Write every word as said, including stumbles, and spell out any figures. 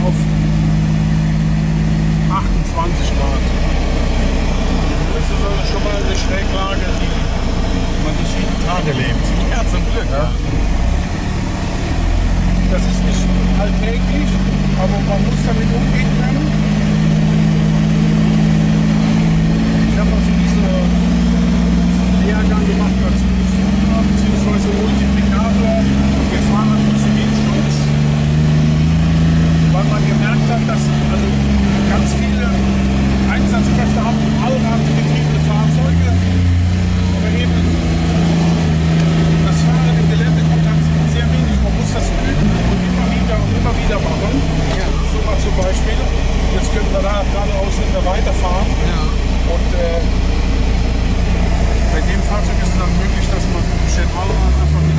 auf achtundzwanzig Grad. Das ist also schon mal eine Schräglage, die man nicht jeden Tag erlebt. Ja, zum Glück. Ja. Das ist nicht alltäglich, aber man muss damit umgehen können. Ich habe also diese Lehrgang gemacht als Fußgänger bzw. Multiplikator. Wir fahren mit Zivilschutz, weil man gemerkt hat, dass also ganz viele Einsatzkräfte haben allradgetriebene Fahrzeuge, aber eben das Fahren im Gelände kommt halt sehr wenig. Man muss das üben und immer wieder und immer wieder machen. Ja. So mal zum Beispiel. Jetzt können wir da geradeaus hinter weiterfahren. Ja. Und äh, bei dem Fahrzeug ist es dann möglich, dass man mit dem Allrad einfach mit